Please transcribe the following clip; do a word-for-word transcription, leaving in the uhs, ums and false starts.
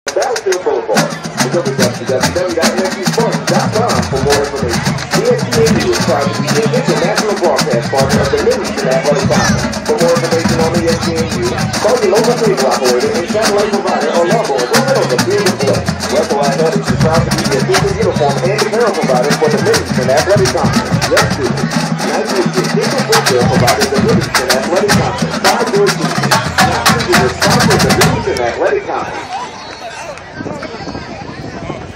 Battlefield Boulevard. Visit w w w dot n f c sports dot com for more information. E S P N U is proud to be the international broadcast partner of the Livingston Athletic Conference. For more information on E S P N U, call your local cable operator and satellite provider or log on to